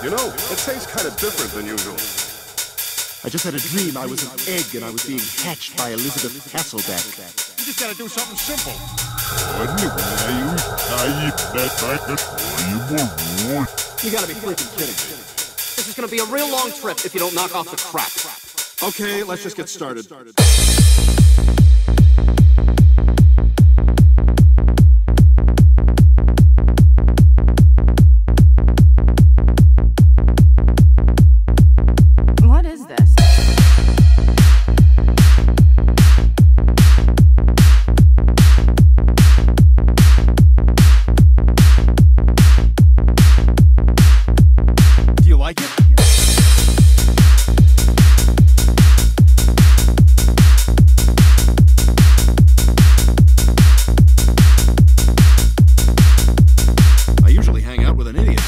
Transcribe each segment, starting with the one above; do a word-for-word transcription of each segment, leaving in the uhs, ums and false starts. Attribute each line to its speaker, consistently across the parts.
Speaker 1: You know, it tastes kind of different than usual.
Speaker 2: I just had a dream I was an egg and I was being hatched by Elizabeth Hasselbeck.
Speaker 3: You just gotta do something simple.
Speaker 2: You gotta be freaking kidding me.
Speaker 4: This is gonna be a real long trip if you don't knock off the crap.
Speaker 2: Okay, let's just get started.
Speaker 5: What is this?
Speaker 3: Do you like it?
Speaker 2: I usually hang out with an idiot.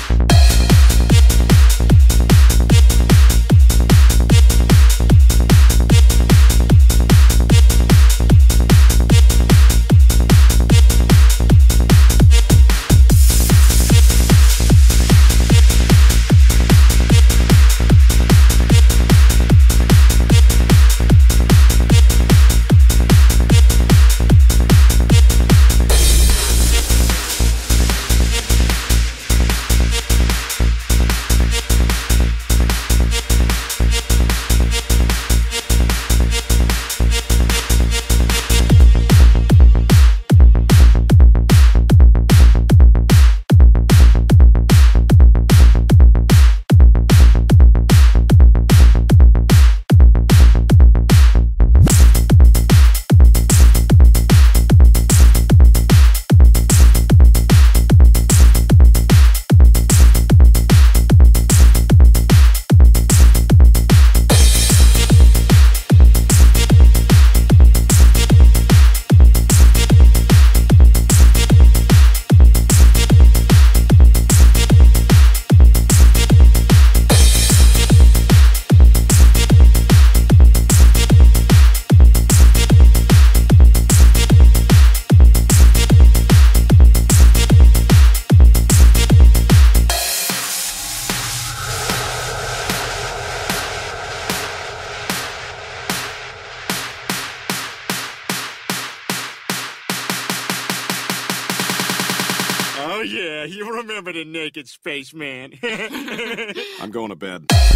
Speaker 3: Oh, yeah, you remember the naked spaceman.
Speaker 2: I'm going to bed.